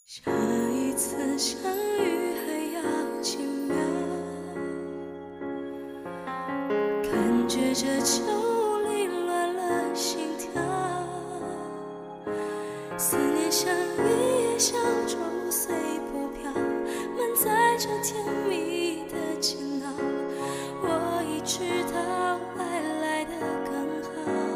下一次相遇还要几秒，感觉这秋凌乱了心跳，思念像一叶小舟随波飘，满载着甜蜜的煎熬，我已知道爱来得更好。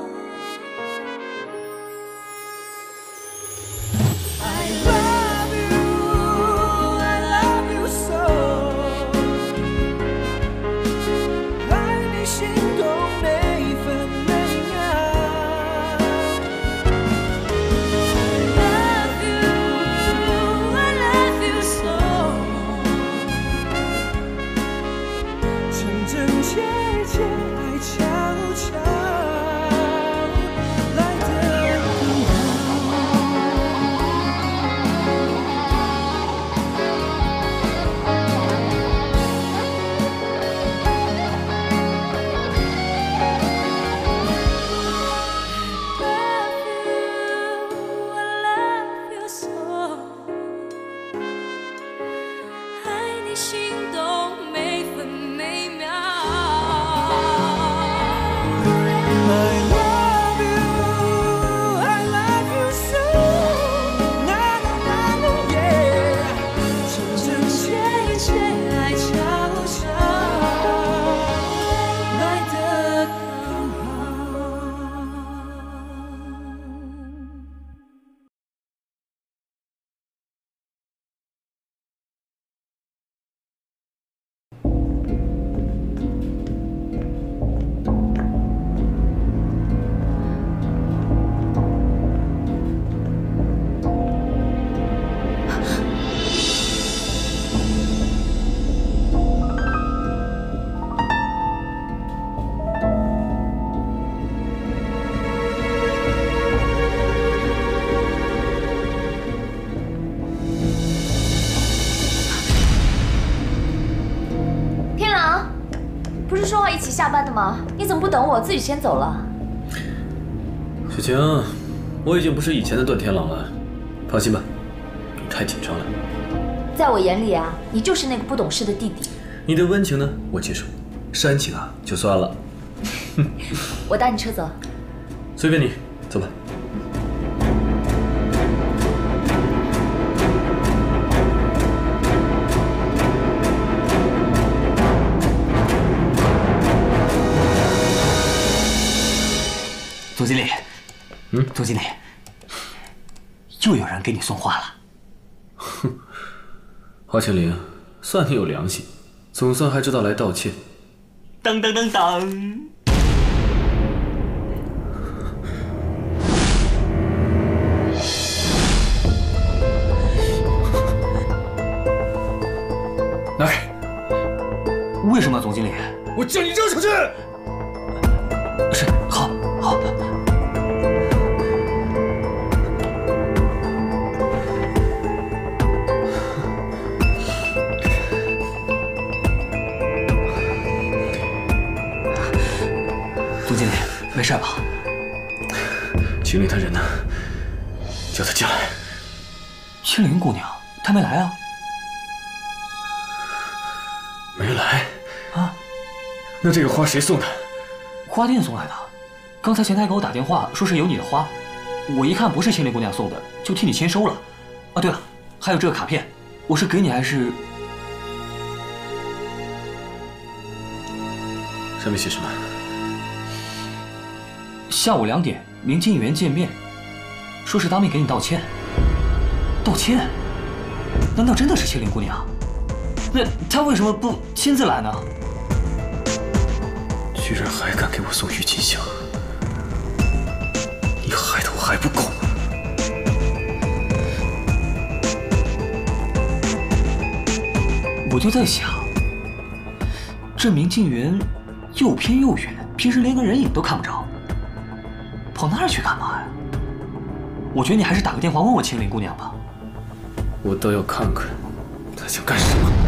下班的吗？你怎么不等我，自己先走了？ 雪晴，我已经不是以前的段天朗了，放心吧，你太紧张了。 在我眼里啊，你就是那个不懂事的弟弟。 你的温情呢，我接受；煽情啊，就算了。 我搭你车走。 随便你，走吧。 总经理，总经理，又有人给你送花了。 哼，华清玲，算你有良心，总算还知道来道歉。 当当当当！ 拿开！ 为什么，总经理？ 我叫你扔出去！ 是，好，好。总经理，没事吧？ 清灵她人呢？叫她进来。 清灵姑娘，她没来啊？ 没来啊？ 那这个花谁送的？ 花店送来的。刚才前台给我打电话说是有你的花，我一看不是清灵姑娘送的，就替你签收了。啊，对了，还有这个卡片，我是给你还是？ 上面写什么？ 下午2点，明镜园见面，说是当面给你道歉。道歉？难道真的是清灵姑娘？那她为什么不亲自来呢？ 居然还敢给我送郁金香！你害得我还不够吗？ 我就在想，这明镜园又偏又远，平时连个人影都看不着，跑那儿去干嘛呀？我觉得你还是打个电话问问清灵姑娘吧。 我倒要看看她想干什么。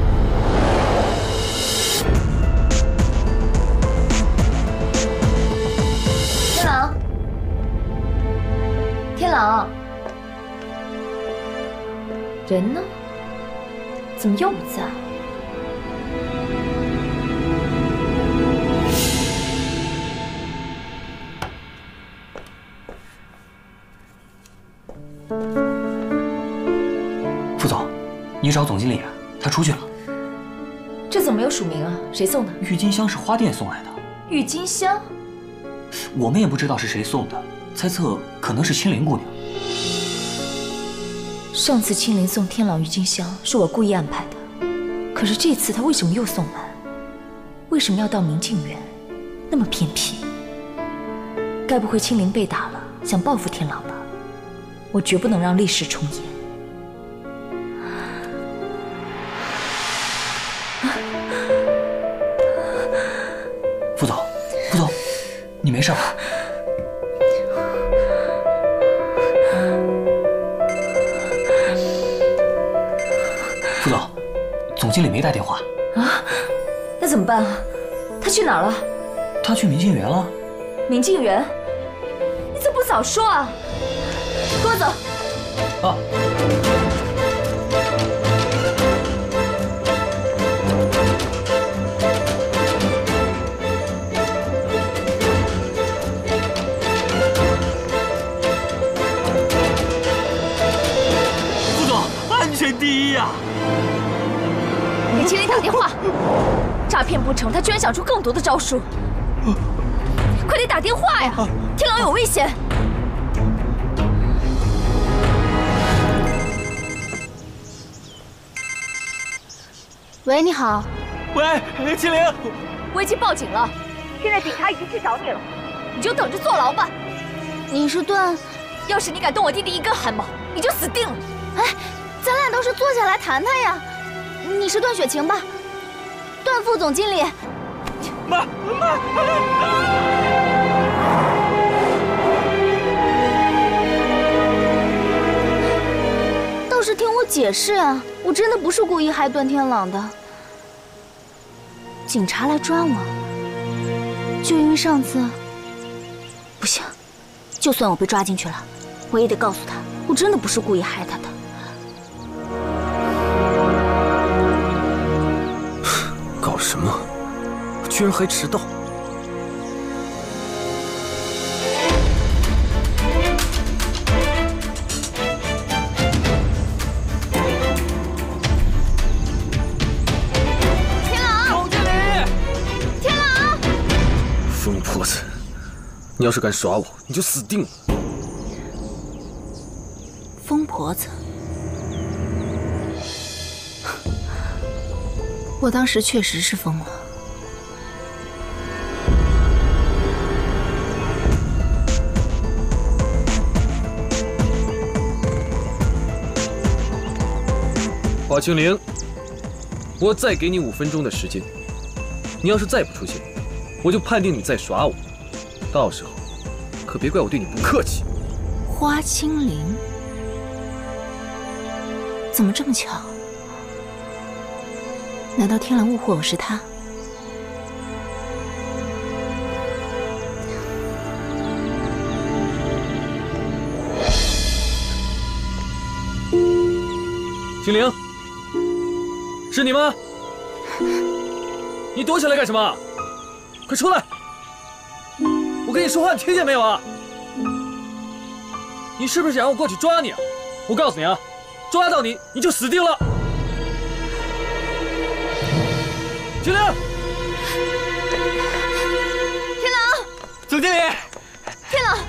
天狼，天狼， 人呢？怎么又不在？ 副总，你找总经理啊？他出去了。 这怎么没有署名啊？谁送的？ 郁金香是花店送来的。 郁金香？ 我们也不知道是谁送的，猜测可能是青灵姑娘。 上次青灵送天狼郁金香是我故意安排的，可是这次他为什么又送来？为什么要到明镜园？那么偏僻？该不会青灵被打了，想报复天狼吧？我绝不能让历史重演。 副总，副总，你没事吧？副总，总经理没带电话啊？那怎么办啊？他去哪儿了？ 他去明镜园了。 明镜园？你怎么不早说啊？跟我走。 啊。副总，安全第一呀！ 给经理打电话。诈骗不成，他居然想出更多的招数。快点打电话呀！天狼有危险。 喂，你好。 喂，青灵， 我已经报警了，现在警察已经去找你了，你就等着坐牢吧。 你是段， 要是你敢动我弟弟一根汗毛，你就死定了。 哎，咱俩倒是坐下来谈谈呀。你是段雪晴吧？段副总经理。 妈！ 倒是听我解释啊，我真的不是故意害段天朗的。警察来抓我，就因为上次……不行，就算我被抓进去了，我也得告诉他，我真的不是故意害他的。 搞什么？居然还迟到！ 天狼， 总经理， 天狼， 疯婆子，你要是敢耍我，你就死定了！ 疯婆子。我当时确实是疯了。 华清灵，我再给你5分钟的时间，你要是再不出现，我就判定你在耍我，到时候可别怪我对你不客气。 花清灵，怎么这么巧？难道天狼误会我是他？ 清灵，是你吗？你躲起来干什么？快出来！我跟你说话，你听见没有啊？你是不是想让我过去抓你啊？我告诉你啊，抓到你，你就死定了！清灵， 天狼， 总经理， 天狼，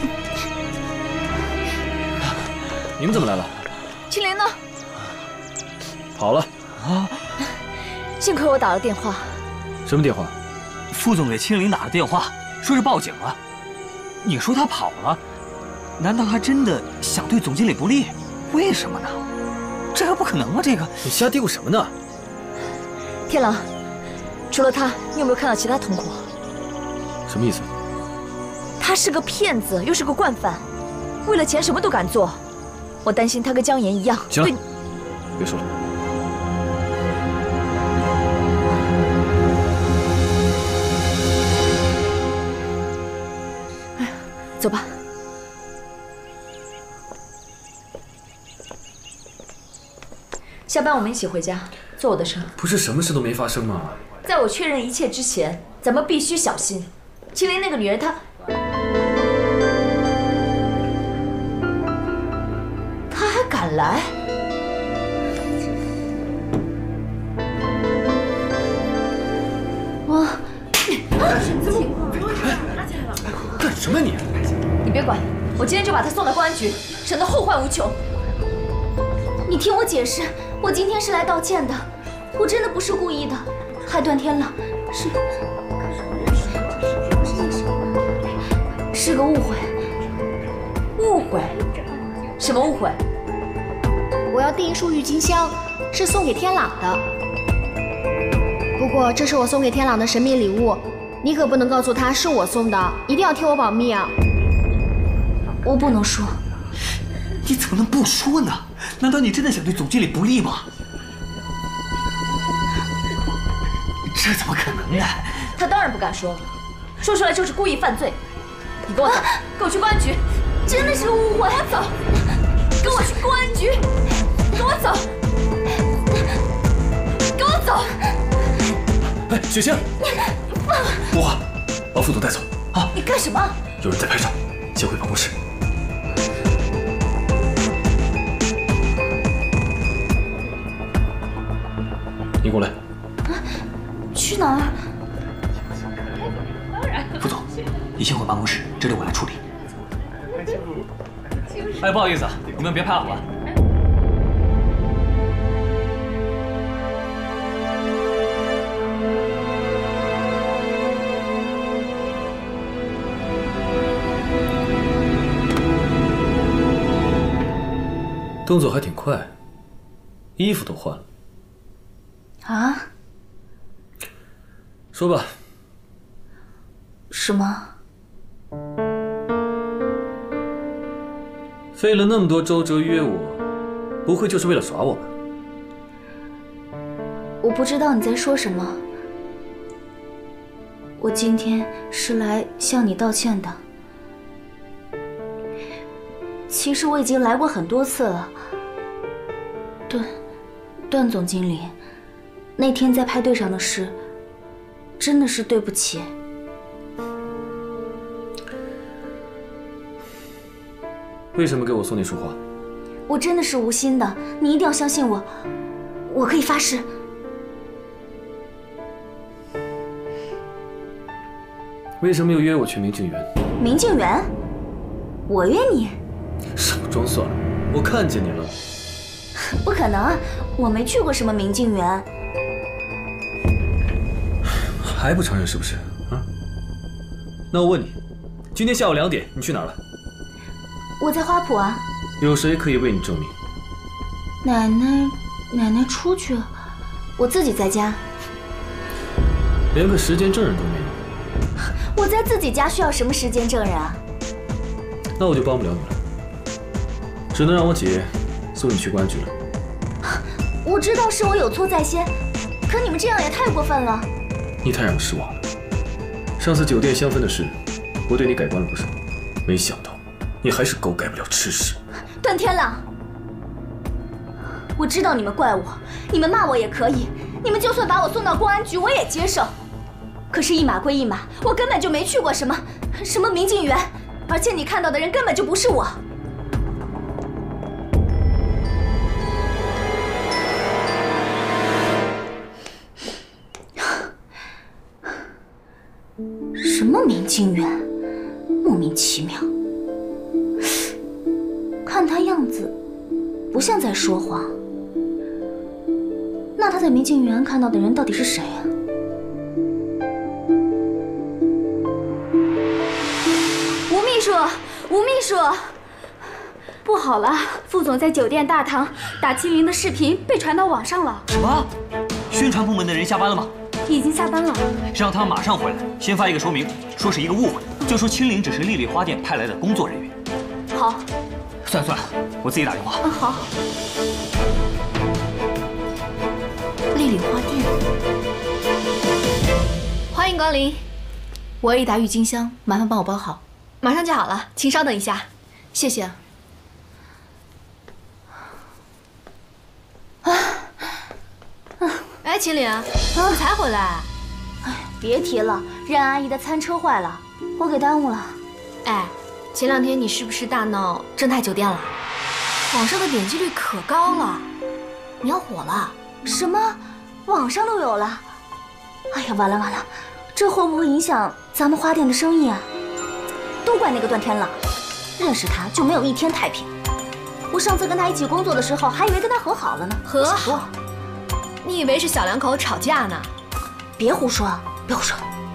你们怎么来了？ 青灵呢？ 跑了。 啊！ 幸亏我打了电话。 什么电话？ 副总给青灵打了电话，说是报警了。你说他跑了，难道他真的想对总经理不利？为什么呢？这个不可能啊！这个你瞎嘀咕什么呢？ 天狼，除了他，你有没有看到其他同伙？ 什么意思？ 他是个骗子，又是个惯犯，为了钱什么都敢做。我担心他跟姜妍一样。 行了，别说了。 走吧。 下班我们一起回家，坐我的车。 不是什么事都没发生吗？ 在我确认一切之前，咱们必须小心。青灵那个女人，她还敢来？ 我干什么你？ 你别管，我今天就把她送到公安局，省得后患无穷。 你听我解释，我今天是来道歉的，我真的不是故意的，还断天了，是个误会。 误会？什么误会？ 我要订一束郁金香，是送给天朗的。不过这是我送给天朗的神秘礼物，你可不能告诉他是我送的，一定要替我保密啊！ 我不能说。 你怎么能不说呢？难道你真的想对总经理不利吗？这怎么可能呢？ 他当然不敢说了，说出来就是故意犯罪。你跟我走，跟我去公安局。 真的是误会。 走，跟我去公安局。跟我走，跟我走。 哎，雪清，无话，把副总带走啊！ 你干什么？ 有人在拍照，先回办公室。你过来。 去哪儿？ 副总，你先回办公室，这里我来处理。哎，不好意思，你们别拍了，好吧？ 动作还挺快，衣服都换了。 啊？ 说吧。 什么？ 费了那么多周折约我，不会就是为了耍我吧？ 我不知道你在说什么。我今天是来向你道歉的。其实我已经来过很多次了。段总经理，那天在派对上的事，真的是对不起。 为什么给我送那束花？ 我真的是无心的，你一定要相信我，我可以发誓。 为什么又约我去明镜园？ 明镜园？我约你？ 少装蒜，我看见你了。 不可能，我没去过什么明镜园。 还不承认是不是？啊？那我问你，今天下午2点你去哪儿了？ 我在花圃啊。 有谁可以为你证明？ 奶奶出去了，我自己在家。 连个时间证人都没有。 我在自己家需要什么时间证人啊？ 那我就帮不了你了，只能让我姐送你去公安局了。 我知道是我有错在先，可你们这样也太过分了。 你太让我失望了。上次酒店香氛的事，我对你改观了不少，没想到你还是狗改不了吃屎。 段天朗，我知道你们怪我，你们骂我也可以，你们就算把我送到公安局，我也接受。可是，一码归一码，我根本就没去过什么明镜园，而且你看到的人根本就不是我。什么明镜园，莫名其妙。看他样子，不像在说谎。那他在明镜园看到的人到底是谁啊？吴秘书，不好了，副总在酒店大堂打青灵的视频被传到网上了。 什么？宣传部门的人下班了吗？ 已经下班了。 让他马上回来，先发一个说明，说是一个误会，就说青灵只是丽丽花店派来的工作人员。 好。 算了，我自己打电话。 好。丽丽花店。 欢迎光临。 我有一打郁金香，麻烦帮我包好。 马上就好了，请稍等一下。 谢谢。 啊。 哎，秦岭，你才回来？ 哎，别提了，冉阿姨的餐车坏了，我给耽误了。 哎，前2天你是不是大闹正泰酒店了？网上的点击率可高了，你要火了。 什么？网上都有了？哎呀，完了完了，这会不会影响咱们花店的生意啊？都怪那个段天朗，认识他就没有一天太平。我上次跟他一起工作的时候，还以为跟他和好了呢。 和好？你以为是小两口吵架呢？ 别胡说，别胡说。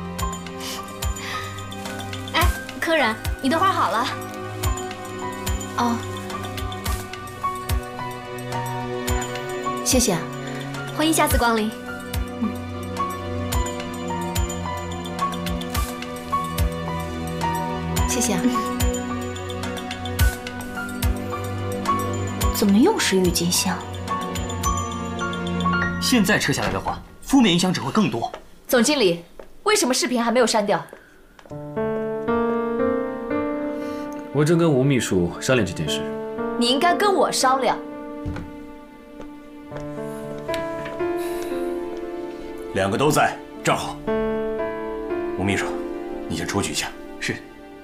哎，客人，你的花好了。哦，谢谢，欢迎下次光临。谢谢。 怎么又是郁金香？ 现在撤下来的话，负面影响只会更多。 总经理，为什么视频还没有删掉？ 我正跟吴秘书商量这件事。 你应该跟我商量。 2个都在，正好。吴秘书，你先出去一下。 是。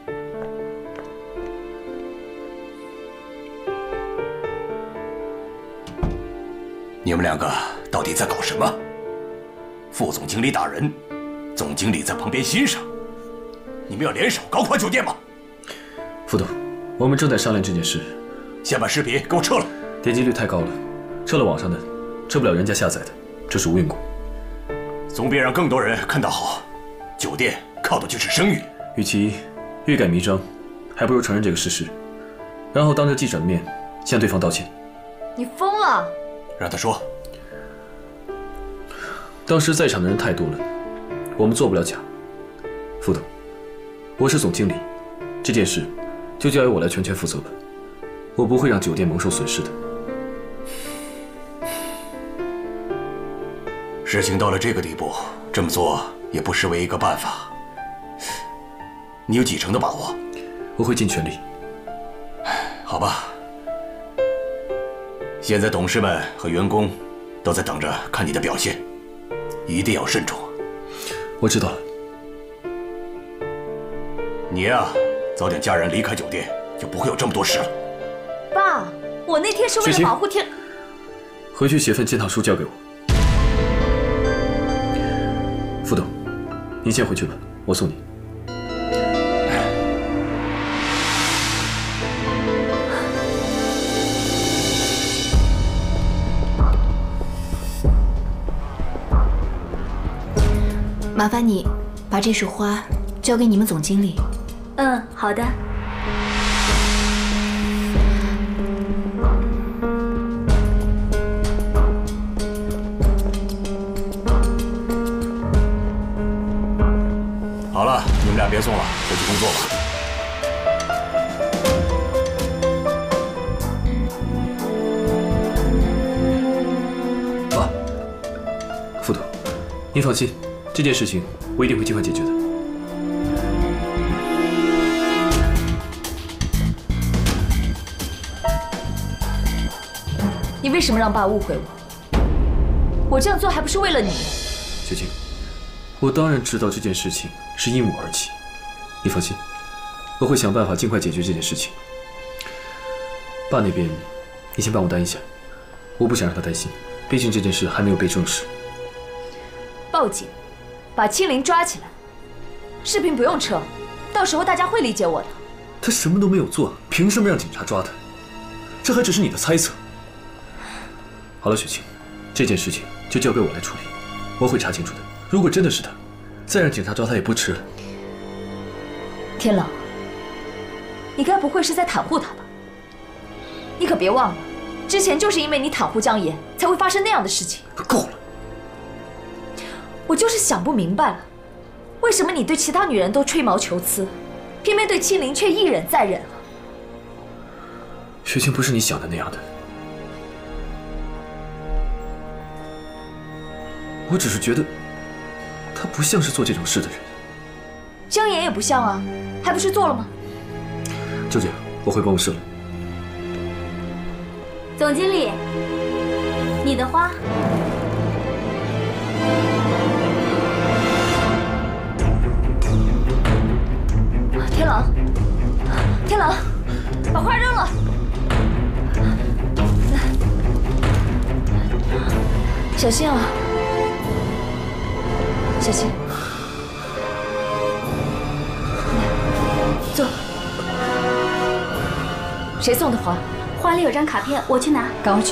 你们2个到底在搞什么？副总经理打人，总经理在旁边欣赏，你们要联手搞垮酒店吗？ 副总，我们正在商量这件事。 先把视频给我撤了。 点击率太高了，撤了网上的，撤不了人家下载的，这是无缘故。 总比让更多人看到好。酒店靠的就是声誉， 与其欲盖弥彰，还不如承认这个事实，然后当着记者的面向对方道歉。 你疯了！ 让他说。 当时在场的人太多了，我们做不了假。副总，我是总经理，这件事就交由我来全权负责吧，我不会让酒店蒙受损失的。 事情到了这个地步，这么做也不失为一个办法。你有几成的把握？ 我会尽全力。 好吧。现在董事们和员工都在等着看你的表现，一定要慎重。 我知道了。 你呀，早点嫁人离开酒店，就不会有这么多事了。 爸，我那天是为了保护天。 回去写份检讨书交给我。副董，您先回去吧，我送你。 麻烦你把这束花交给你们总经理。 嗯，好的。 好了，你们俩别送了，回去工作吧。 副董，您放心，这件事情我一定会尽快解决的。 你为什么让爸误会我？我这样做还不是为了你？ 雪晴，我当然知道这件事情是因我而起，你放心，我会想办法尽快解决这件事情。爸那边，你先帮我担一下，我不想让他担心，毕竟这件事还没有被证实。 报警，把青灵抓起来。视频不用撤，到时候大家会理解我的。 他什么都没有做，凭什么让警察抓他？这还只是你的猜测。好了，雪晴，这件事情就交给我来处理，我会查清楚的。如果真的是他，再让警察抓他也不迟了。 天朗，你该不会是在袒护他吧？你可别忘了，之前就是因为你袒护江岩，才会发生那样的事情。 够了！ 我就是想不明白了，为什么你对其他女人都吹毛求疵，偏偏对青灵却一忍再忍啊？ 雪晴不是你想的那样的，我只是觉得他不像是做这种事的人。 江岩也不像啊，还不是做了吗？ 就这样，我回办公室了。 总经理，你的花。 小心啊！小心。走。谁送的花？ 花里有张卡片，我去拿。 赶快去。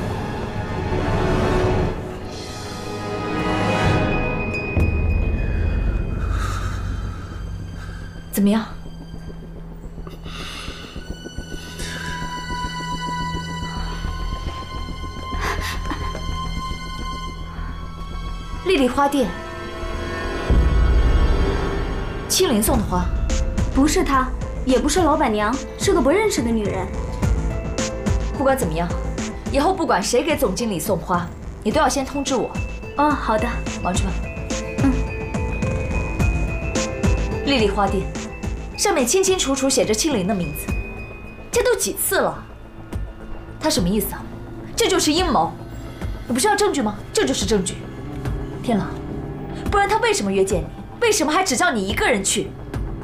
怎么样？丽丽花店，青灵送的花， 不是她，也不是老板娘，是个不认识的女人。 不管怎么样，以后不管谁给总经理送花，你都要先通知我。 哦，好的， 忙去吧。丽丽花店，上面清清楚楚写着青灵的名字，这都几次了？他什么意思啊？这就是阴谋！你不是要证据吗？这就是证据。天狼，不然他为什么约见你？为什么还只叫你一个人去？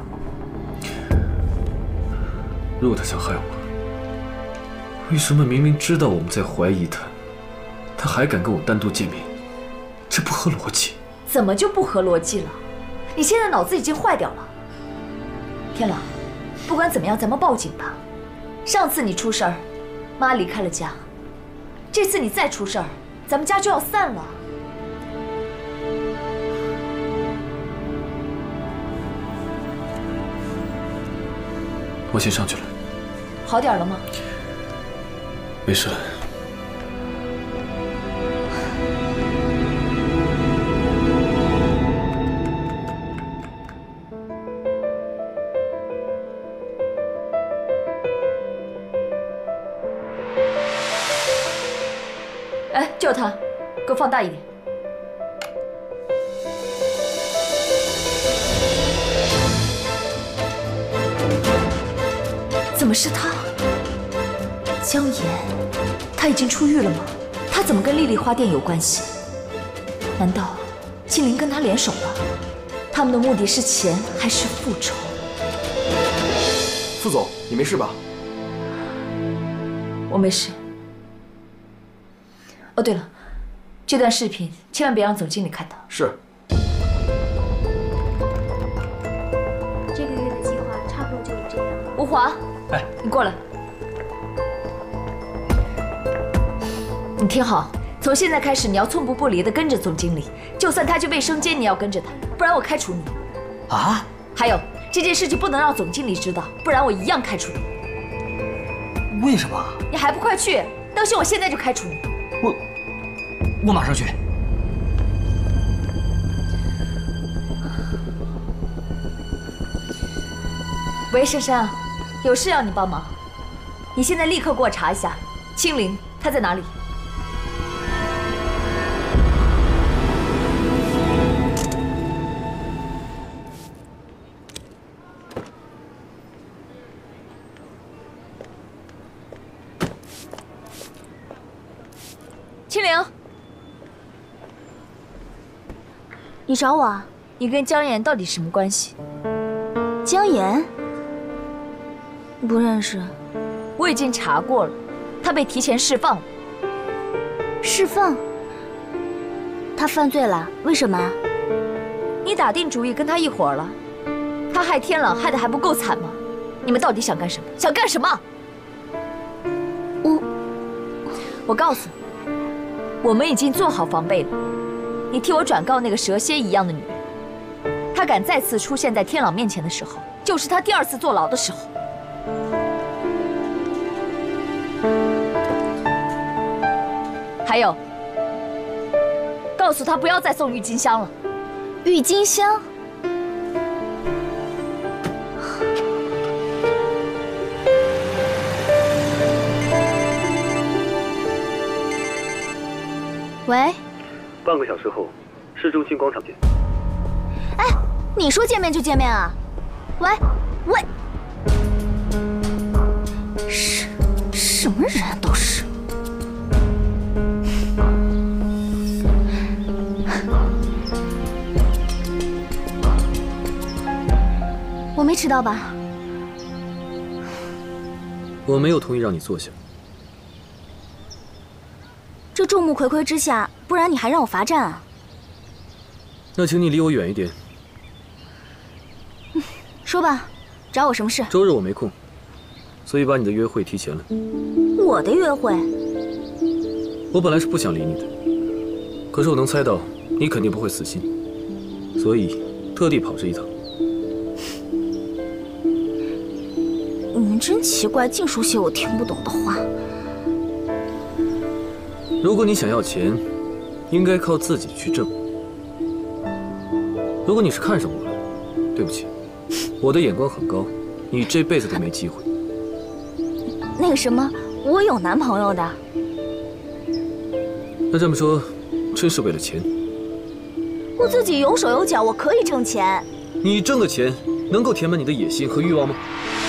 如果他想害我，为什么明明知道我们在怀疑他，他还敢跟我单独见面？这不合逻辑。 怎么就不合逻辑了？你现在脑子已经坏掉了。天狼，不管怎么样，咱们报警吧。上次你出事儿，妈离开了家，这次你再出事儿，咱们家就要散了。 我先上去了。 好点了吗？ 没事了。 哎，就是他，给我放大一点。怎么是他？江岩，他已经出狱了吗？他怎么跟丽丽花店有关系？难道青灵跟他联手了？他们的目的是钱还是复仇？ 副总，你没事吧？ 我没事。哦，对了，这段视频千万别让总经理看到。 是。 这个月的计划差不多就是这样了。 吴华， 哎， 你过来。你听好，从现在开始，你要寸步不离的跟着总经理，就算他去卫生间，你要跟着他，不然我开除你。 啊？ 还有，这件事情不能让总经理知道，不然我一样开除你。 为什么？ 你还不快去？当心我现在就开除你！ 我马上去。 喂，珊珊，有事要你帮忙，你现在立刻给我查一下，青灵她在哪里？青灵， 你找我啊？ 你跟江岩到底什么关系？ 江岩？不认识。 我已经查过了，他被提前释放了。 释放？他犯罪了？为什么？ 你打定主意跟他一伙了？他害天朗害得还不够惨吗？你们到底想干什么？想干什么？我告诉你，我们已经做好防备了。你替我转告那个蛇蝎一样的女人，她敢再次出现在天朗面前的时候，就是她第2次坐牢的时候。还有，告诉她不要再送郁金香了。 郁金香？喂？ 半个小时后，市中心广场见。 哎，你说见面就见面啊？喂，喂，什么人都是。我没迟到吧？ 我没有同意让你坐下。 这众目睽睽之下，不然你还让我罚站啊？ 那请你离我远一点。 说吧，找我什么事？ 周日我没空，所以把你的约会提前了。 我的约会？ 我本来是不想理你的，可是我能猜到你肯定不会死心，所以特地跑这一趟。 你们真奇怪，净说些我听不懂的话。 如果你想要钱，应该靠自己去挣。如果你是看上我了，对不起，我的眼光很高，你这辈子都没机会。 那个什么，我有男朋友的。 那这么说，真是为了钱？ 我自己有手有脚，我可以挣钱。 你挣的钱能够填满你的野心和欲望吗？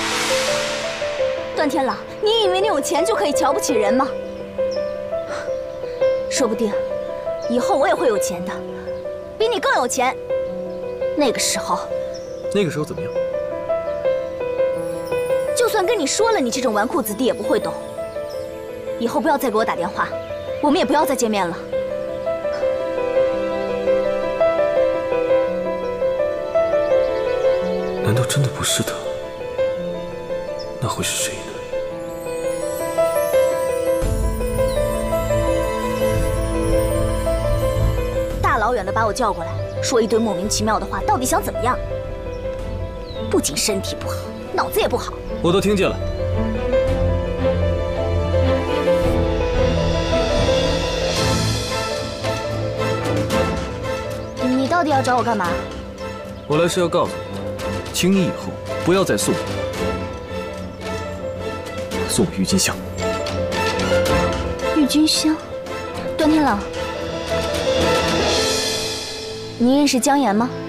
段天朗，你以为你有钱就可以瞧不起人吗？说不定以后我也会有钱的，比你更有钱。那个时候怎么样？ 就算跟你说了，你这种纨绔子弟也不会懂。以后不要再给我打电话，我们也不要再见面了。 难道真的不是他？那会是谁呢？ 大老远的把我叫过来，说一堆莫名其妙的话，到底想怎么样？不仅身体不好，脑子也不好。 我都听见了。 你到底要找我干嘛？ 我来是要告诉你，请你以后不要再送我郁金香。 郁金香？段天朗，你认识姜妍吗？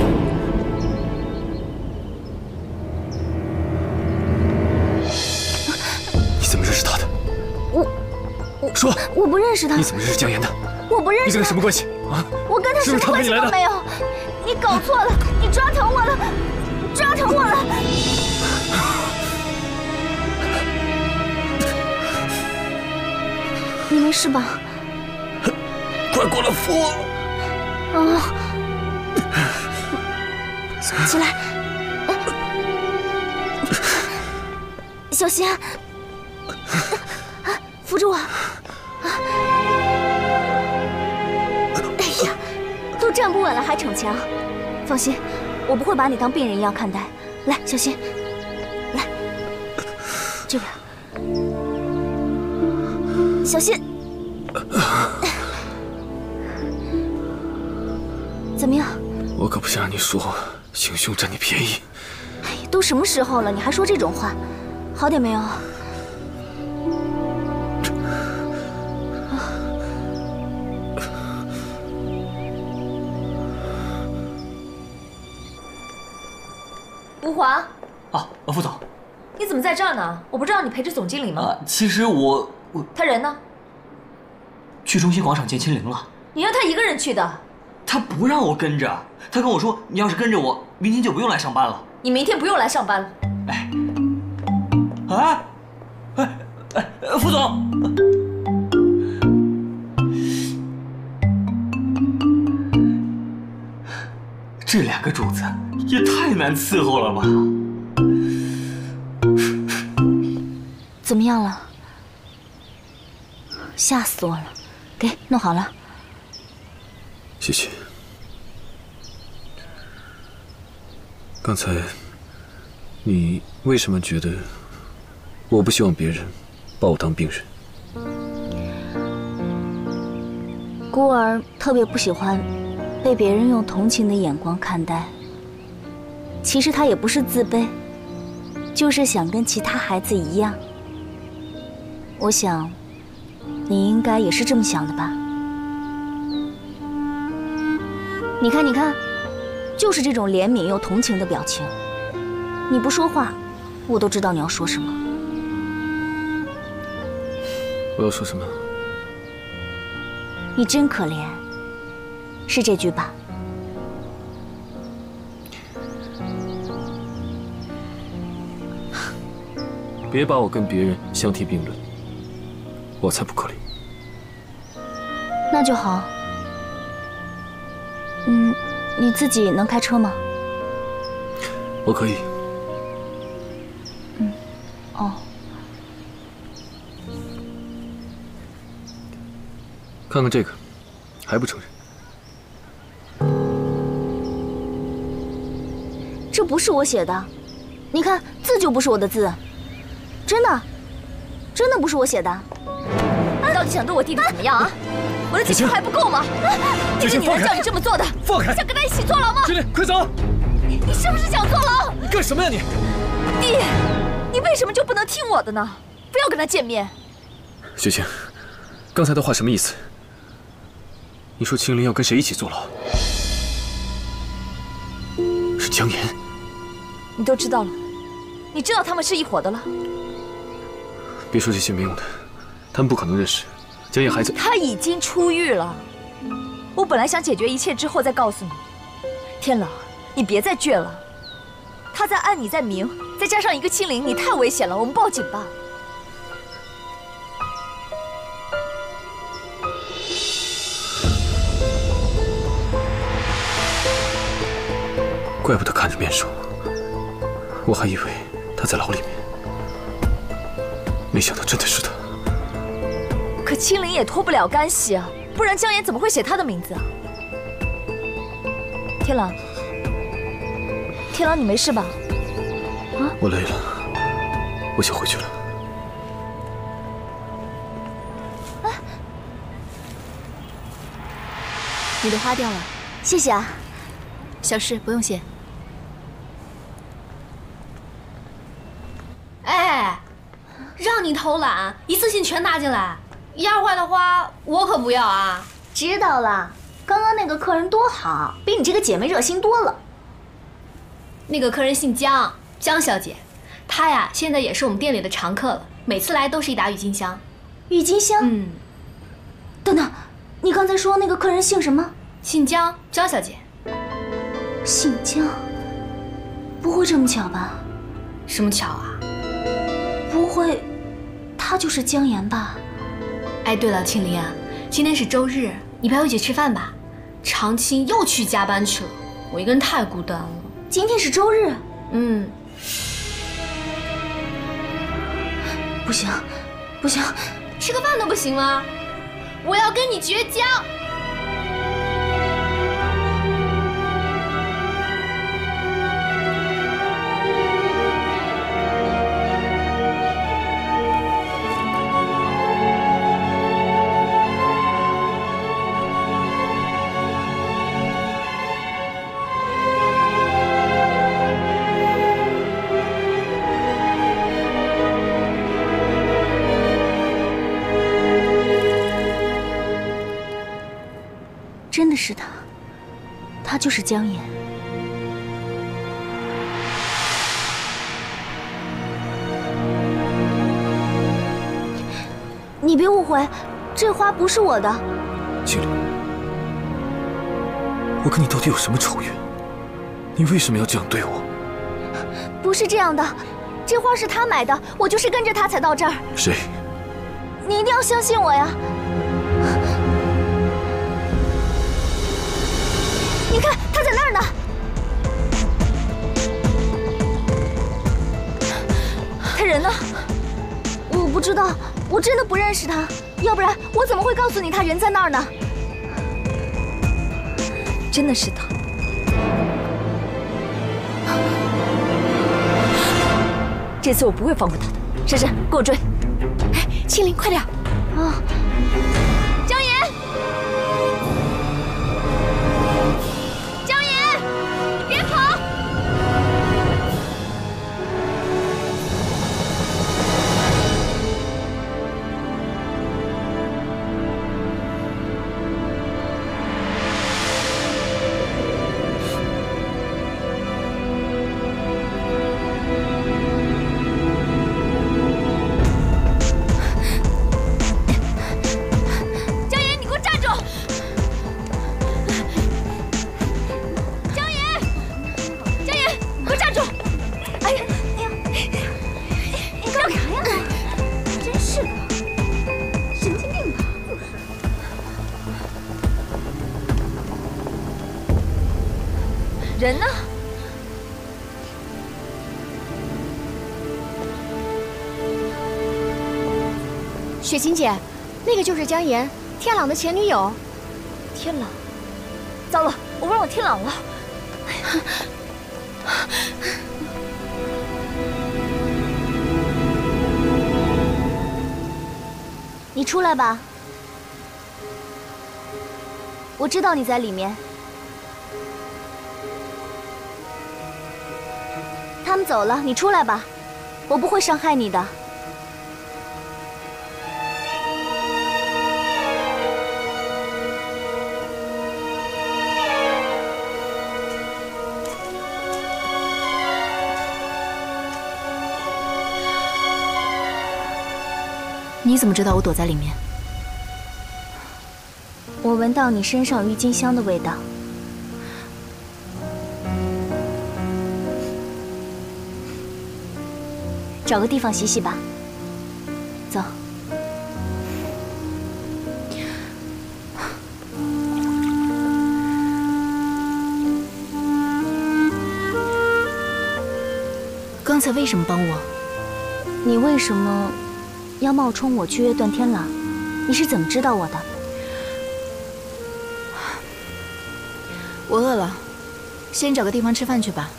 你怎么认识他的？说， 我不认识他。 你怎么认识姜妍的？ 我不认识他。 你跟他什么关系啊？ 我跟他什么关系都没有。你搞错了，你抓疼我了，抓疼我了。你没事吧？ 快过来扶我！ 哦，起来，小心，扶着我。哎呀，都站不稳了还逞强。放心，我不会把你当病人一样看待。来，小心，来，这边。小心！怎么样？ 我可不想让你说行凶占你便宜。 哎，都什么时候了，你还说这种话？好点没有？ 吴华。 啊，副总。 你怎么在这儿呢？我不知道你陪着总经理吗？ 其实我他人呢？ 去中心广场见青灵了。 你让他一个人去的？ 他不让我跟着，他跟我说，你要是跟着我，明天就不用来上班了。 你明天不用来上班了。 副总，这两个主子也太难伺候了吧？ 怎么样了？吓死我了！给，弄好了。 谢谢。刚才，你为什么觉得我不希望别人把我当病人？ 孤儿特别不喜欢被别人用同情的眼光看待。其实他也不是自卑，就是想跟其他孩子一样。我想，你应该也是这么想的吧？你看，你看，就是这种怜悯又同情的表情。你不说话，我都知道你要说什么。 我要说什么？ 你真可怜，是这句吧？ 别把我跟别人相提并论，我才不可怜。 那就好。你自己能开车吗？ 我可以。 哦。 看看这个，还不承认？ 这不是我写的，你看字就不是我的字，真的不是我写的。你到底想对我弟弟怎么样啊？我的警察还不够吗？这个女人叫你这么做的， 放开！ 想跟他一起坐牢吗？ 雪玲，快走！ 你是不是想坐牢？ 你干什么呀你？ 弟，你为什么就不能听我的呢？不要跟他见面。 雪清，刚才的话什么意思？你说青灵要跟谁一起坐牢？是江岩。 你都知道了，你知道他们是一伙的了。 别说这些没用的，他们不可能认识。江岩还在。 他已经出狱了。我本来想解决一切之后再告诉你。天朗，你别再倔了。他在暗，你在明，再加上一个青灵，你太危险了。我们报警吧。 怪不得看着面熟，我还以为他在牢里面，没想到真的是他。 可青灵也脱不了干系啊，不然江岩怎么会写他的名字啊？天朗，天朗，你没事吧？啊？ 我累了，我想回去了。 你的花掉了，谢谢啊。 小事，不用谢。 哎，让你偷懒，一次性全拿进来，压坏的花我可不要啊！ 知道了，刚刚那个客人多好，比你这个姐妹热心多了。 那个客人姓江，江小姐，她呀现在也是我们店里的常客了，每次来都是一打郁金香。 郁金香？等等，你刚才说那个客人姓什么？ 姓江，江小姐。 姓江？不会这么巧吧？ 什么巧啊？ 不会，他就是江岩吧？ 哎，对了，青灵啊，今天是周日，你陪我一起吃饭吧。长青又去加班去了，我一个人太孤单了。 今天是周日？不行，不行， 吃个饭都不行吗？我要跟你绝交！ 真的是他，他就是江岩。你别误会，这花不是我的。 青灵，我跟你到底有什么仇怨？你为什么要这样对我？ 不是这样的，这花是他买的，我就是跟着他才到这儿。 谁？ 你一定要相信我呀！你看，他在那儿呢。他人呢？我不知道，我真的不认识他。要不然我怎么会告诉你他人在那儿呢？ 真的是他。这次我不会放过他的。珊珊，跟我追！ 哎，青灵，快点！ 啊！ 江岩！江岩，别跑！ 人呢？ 雪晴姐，那个就是江岩，天朗的前女友。 天朗，糟了，我忘了天朗了。 你出来吧，我知道你在里面。他们走了，你出来吧，我不会伤害你的。 你怎么知道我躲在里面？ 我闻到你身上郁金香的味道。找个地方洗洗吧。走。 刚才为什么帮我？ 你为什么要冒充我去约段天朗？你是怎么知道我的？ 我饿了，先找个地方吃饭去吧。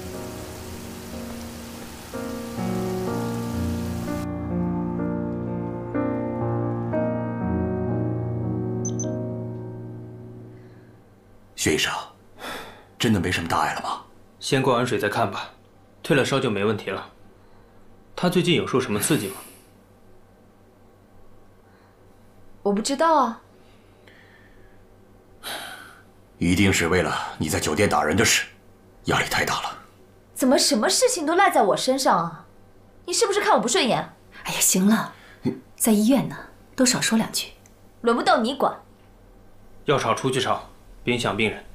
薛医生，真的没什么大碍了吗？ 先灌完水再看吧，退了烧就没问题了。他最近有受什么刺激吗？ 我不知道啊。 一定是为了你在酒店打人的事，压力太大了。 怎么什么事情都赖在我身上啊？你是不是看我不顺眼？ 哎呀，行了，在医院呢，都少说两句。 轮不到你管。 要吵出去吵，别影响病人。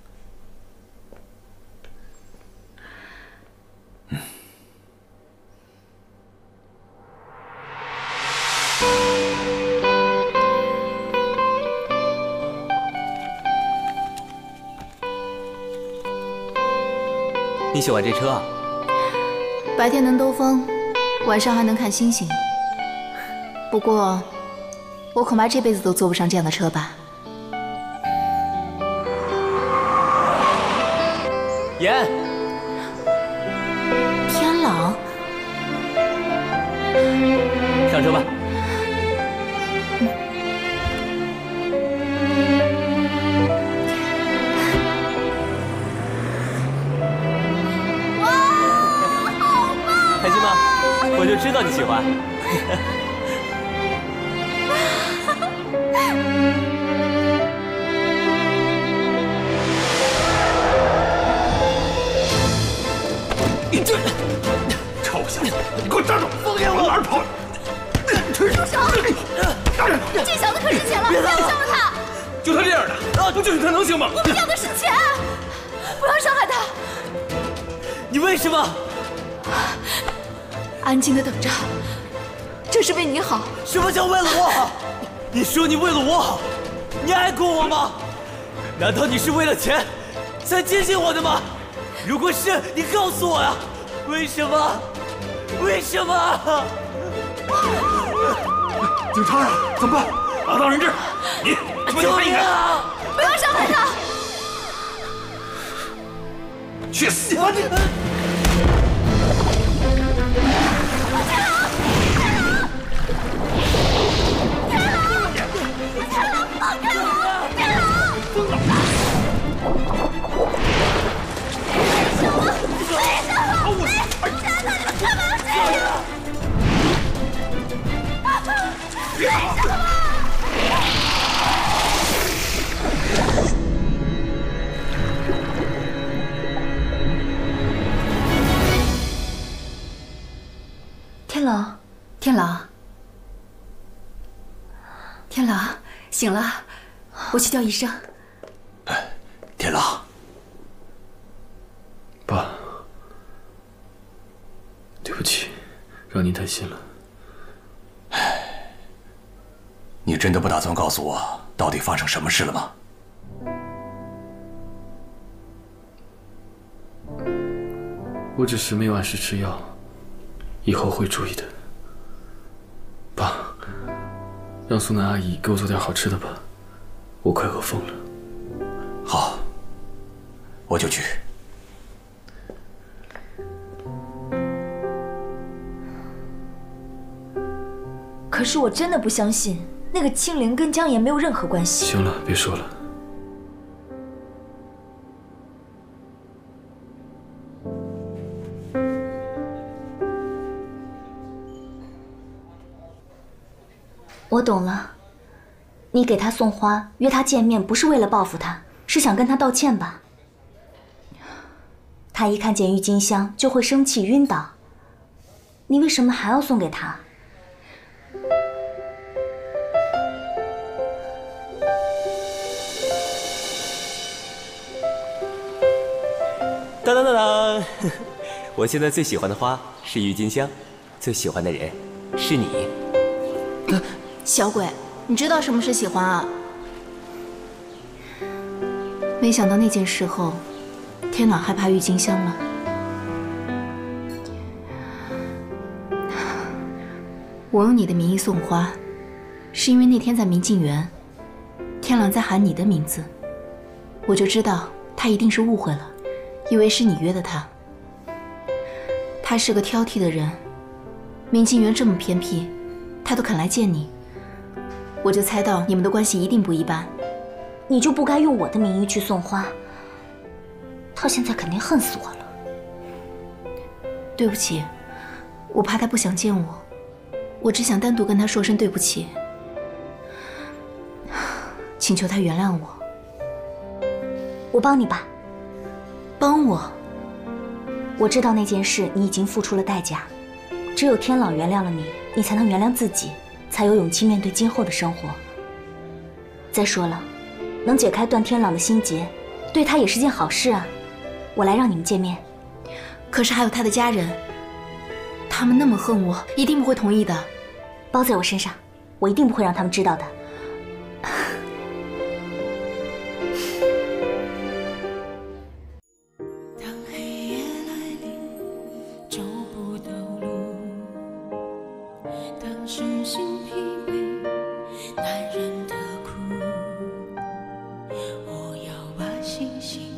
你喜欢这车啊？ 白天能兜风，晚上还能看星星。不过，我恐怕这辈子都坐不上这样的车吧。 妍， 天朗， 上车吧。开心吗？我就知道你喜欢。 你这臭小子，你给我站住！放开我！哪儿跑？ 住手！这小子可值钱了，不要伤了他！ 就他这样的，不就是他能行吗？ 我们要的是钱，不要伤害他。 你为什么？ 安静的等着，这是为你好。 什么叫为了我好？你说你为了我好，你爱过我吗？难道你是为了钱才接近我的吗？如果是，你告诉我呀，为什么？为什么？ 警察呀，怎么办？打到人质！你救命啊！ 不要伤害他！ 去死！ 天朗， 天朗，天朗，醒了，我去叫医生。 天朗， 爸，对不起，让您担心了。 你真的不打算告诉我到底发生什么事了吗？ 我只是没有按时吃药，以后会注意的。爸，让苏南阿姨给我做点好吃的吧，我快饿疯了。 好，我就去。 可是我真的不相信，那个青灵跟江岩没有任何关系。 行了，别说了。 我懂了，你给他送花，约他见面，不是为了报复他，是想跟他道歉吧？他一看见郁金香就会生气晕倒，你为什么还要送给他？ 当当当当！我现在最喜欢的花是郁金香，最喜欢的人是你。 小鬼，你知道什么是喜欢啊？没想到那件事后，天朗害怕郁金香了。我用你的名义送花，是因为那天在明镜园，天朗在喊你的名字，我就知道他一定是误会了，以为是你约的他。他是个挑剔的人，明镜园这么偏僻，他都肯来见你。我就猜到你们的关系一定不一般， 你就不该用我的名义去送花。他现在肯定恨死我了。 对不起，我怕他不想见我，我只想单独跟他说声对不起，请求他原谅我。 我帮你吧。 帮我？ 我知道那件事你已经付出了代价，只有天朗原谅了你，你才能原谅自己，才有勇气面对今后的生活。再说了，能解开段天朗的心结，对他也是件好事啊。我来让你们见面。 可是还有他的家人，他们那么恨我，一定不会同意的。 包在我身上，我一定不会让他们知道的。 身心疲惫，男人的苦，我要把星星